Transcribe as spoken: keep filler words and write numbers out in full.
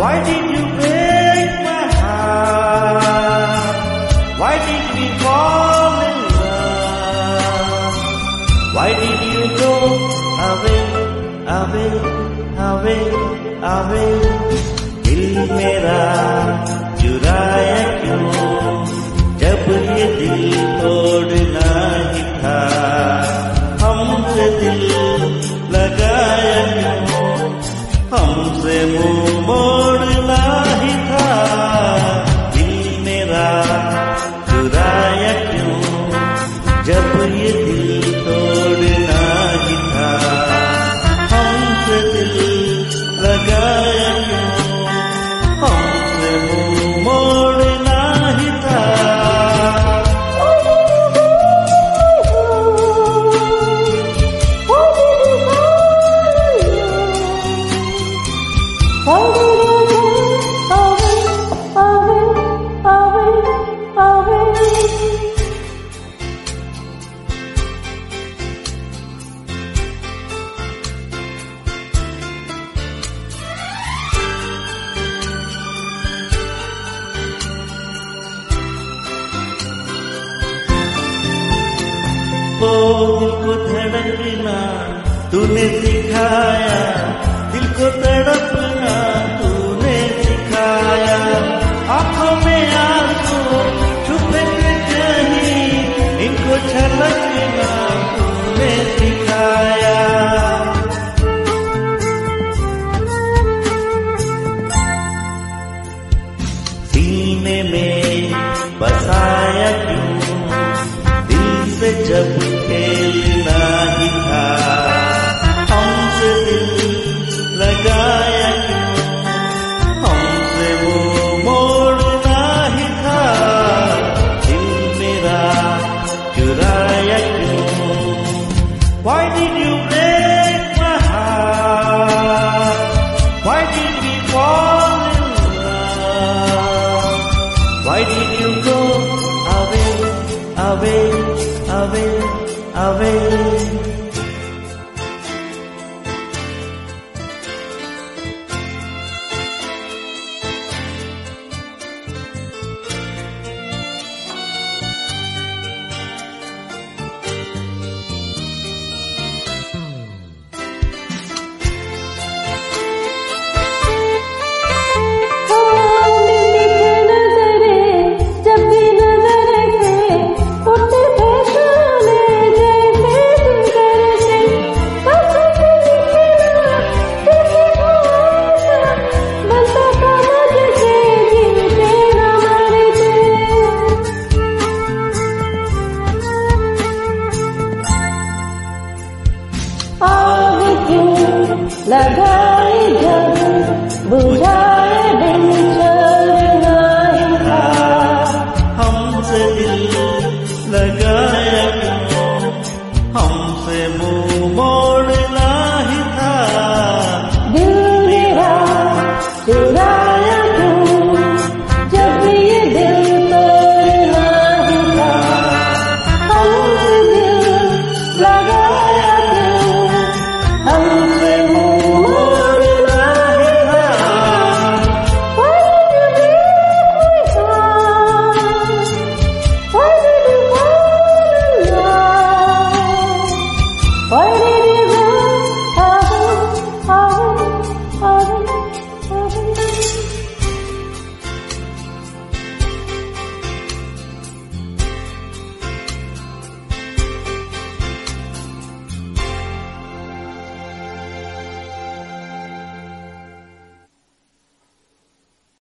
Why did you break my heart? Why did we fall in love? Why did you go away, away, away, away? दिल मेरा चुराया क्यों? जब ये दिल तोड़ना ही था, हमसे दिल लगाया क्यों? हमसे मुंह मोड़ना ही था। दिल मेरा चुराया क्यों? जब ये दिल तोड़ना ही था, हमसे दिल लगाया क्यों? हमसे मुंह मोड़ना ही था। ओ दिल को धड़कना तूने सिखाया, दिल को तड़पना तूने सिखाया। आंखों में आंसू छुपे के कहीं, इनको छलकना तूने सिखाया। सीने में बसाया क्यों? जब खेलना ही था, हमसे दिल लगाया क्यों? हमसे वो मोड़ना ही था। दिल मेरा चुराया क्यों? Why did you break my heart? Why did we fall in love? Why did you go away, away, away, away? आग क्यों लगाए जब बुझा